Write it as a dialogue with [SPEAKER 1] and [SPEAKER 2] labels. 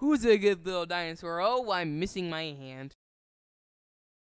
[SPEAKER 1] Who's a good little dinosaur? Oh, I'm missing my hand.